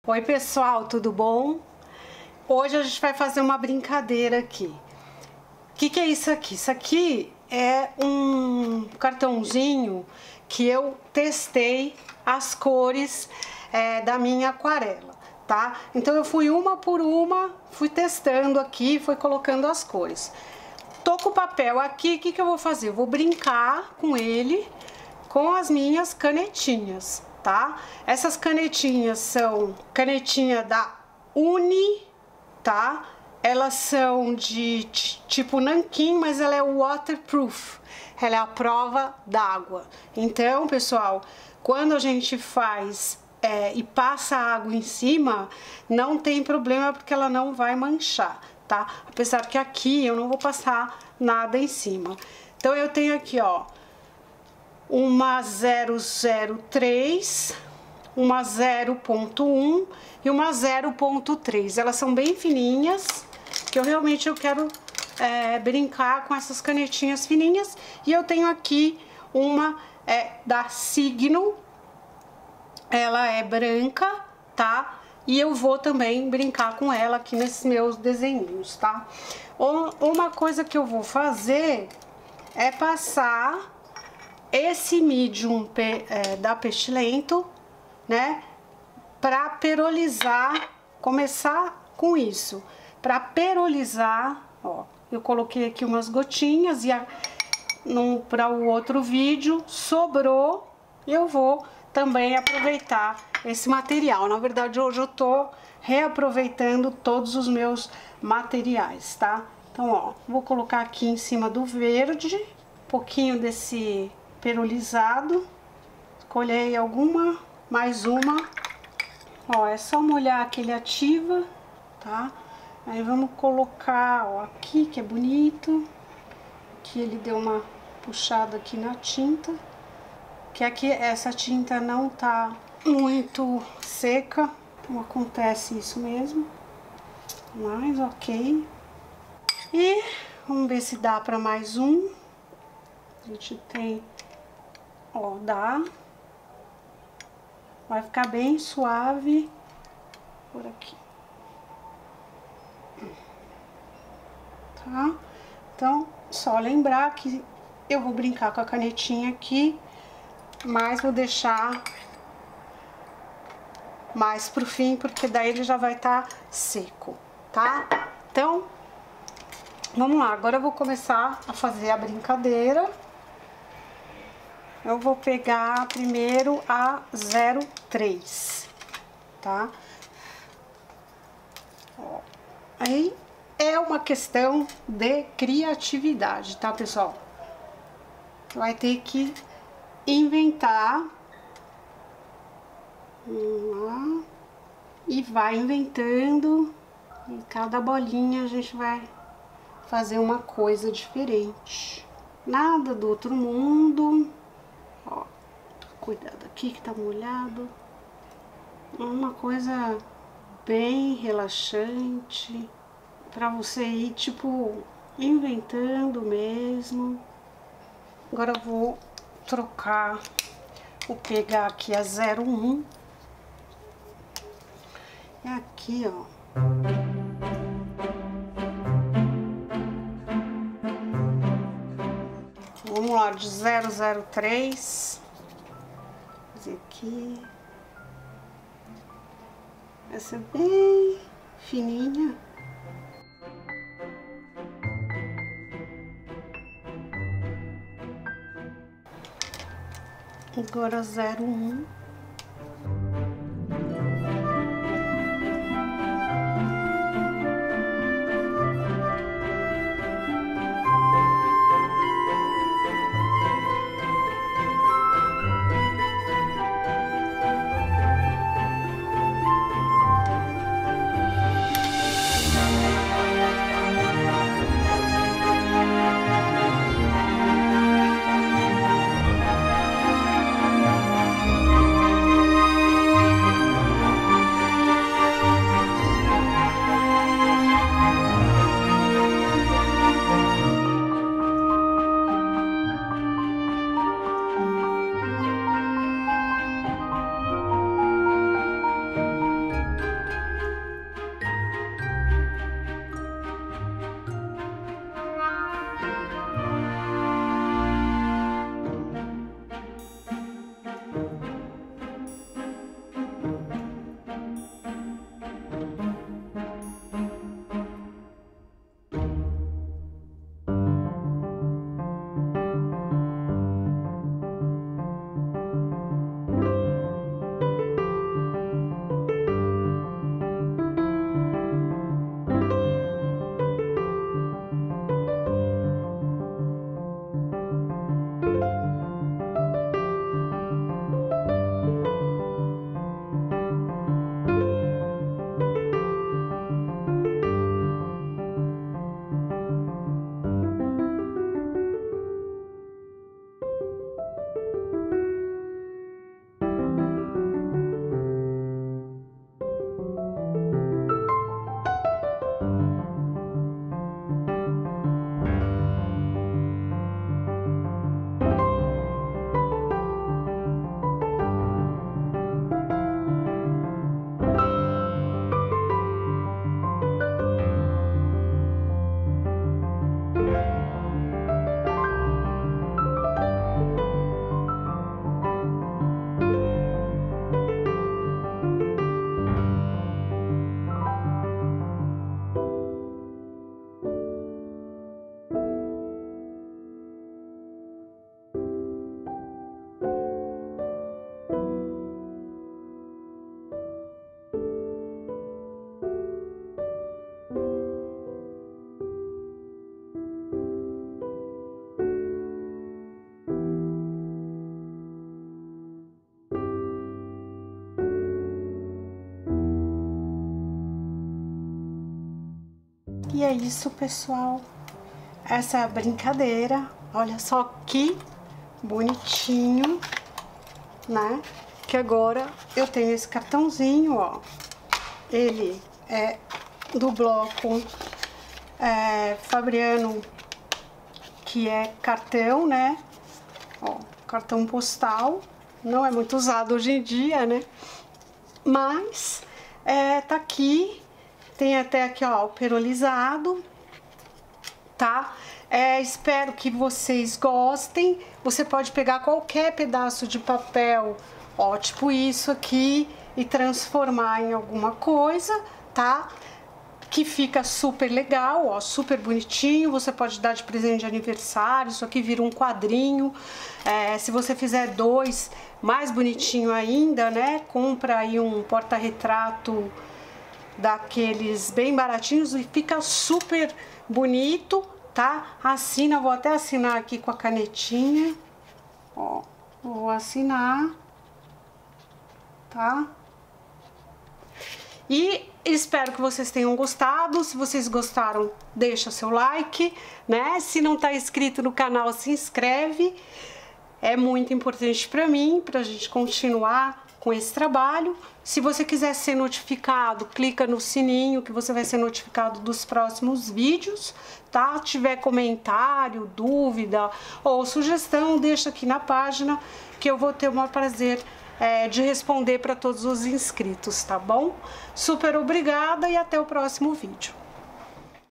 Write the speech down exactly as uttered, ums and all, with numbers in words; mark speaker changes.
Speaker 1: Oi pessoal, tudo bom? Hoje a gente vai fazer uma brincadeira aqui. O que, que é isso aqui? Isso aqui é um cartãozinho que eu testei as cores é, da minha aquarela, tá? Então eu fui uma por uma, fui testando aqui, fui colocando as cores. Tô com o papel aqui, o que, que eu vou fazer? Eu vou brincar com ele com as minhas canetinhas, tá? Essas canetinhas são canetinha da Uni, tá? Elas são de tipo nanquim, mas ela é waterproof. Ela é a prova d'água. Então, pessoal, quando a gente faz é, e passa água em cima, não tem problema porque ela não vai manchar, tá? Apesar que aqui eu não vou passar nada em cima. Então eu tenho aqui, ó, uma zero zero três, uma zero ponto um e uma zero ponto três. Elas são bem fininhas, que eu realmente eu quero é, brincar com essas canetinhas fininhas. E eu tenho aqui uma é, da Signo, ela é branca, tá? E eu vou também brincar com ela aqui nesses meus desenhos, tá? Uma coisa que eu vou fazer é passar esse medium é, da Pestilento, né, para perolizar, começar com isso, para perolizar, ó, eu coloquei aqui umas gotinhas e para o outro vídeo sobrou, eu vou também aproveitar esse material. Na verdade, hoje eu tô reaproveitando todos os meus materiais, tá? Então, ó, vou colocar aqui em cima do verde, um pouquinho desse perolizado, escolhi alguma, mais uma, ó, é só molhar aqui, ele ativa, tá? Aí vamos colocar, ó, aqui que é bonito, que ele deu uma puxada aqui na tinta, que aqui essa tinta não tá muito seca, então acontece isso mesmo, mas ok. E vamos ver se dá para mais um. A gente tem, ó, dá, vai ficar bem suave por aqui, tá? Então, só lembrar que eu vou brincar com a canetinha aqui, mas vou deixar mais pro fim, porque daí ele já vai estar seco, tá? Então, vamos lá, agora eu vou começar a fazer a brincadeira. Eu vou pegar primeiro a zero três, tá? Ó, aí é uma questão de criatividade, tá, pessoal? Vai ter que inventar lá, e vai inventando, em cada bolinha a gente vai fazer uma coisa diferente. Nada do outro mundo. Ó, cuidado aqui que tá molhado. Uma coisa bem relaxante, pra você ir, tipo, inventando mesmo. Agora eu vou trocar, vou pegar aqui a zero um. E aqui, ó. Vamos lá, de zero zero três, fazer aqui, essa é bem fininha. Agora zero um. E é isso, pessoal. Essa é a brincadeira. Olha só que bonitinho, né? Que agora eu tenho esse cartãozinho, ó. Ele é do bloco é, Fabriano, que é cartão, né? Ó, cartão postal. Não é muito usado hoje em dia, né? Mas é, tá aqui. Tem até aqui, ó, o perolizado, tá? É, espero que vocês gostem. Você pode pegar qualquer pedaço de papel, ó, tipo isso aqui, e transformar em alguma coisa, tá? Que fica super legal, ó, super bonitinho. Você pode dar de presente de aniversário. Isso aqui vira um quadrinho. É, se você fizer dois, mais bonitinho ainda, né? Compra aí um porta-retrato daqueles bem baratinhos e fica super bonito, tá? Assina, vou até assinar aqui com a canetinha, ó, vou assinar, tá? E espero que vocês tenham gostado. Se vocês gostaram, deixa seu like, né? Se não tá inscrito no canal, se inscreve. É muito importante para mim, pra gente continuar com esse trabalho. Se você quiser ser notificado, clica no sininho que você vai ser notificado dos próximos vídeos, tá? Tiver comentário, dúvida ou sugestão, deixa aqui na página que eu vou ter o maior prazer é, de responder para todos os inscritos, tá bom? Super obrigada e até o próximo vídeo.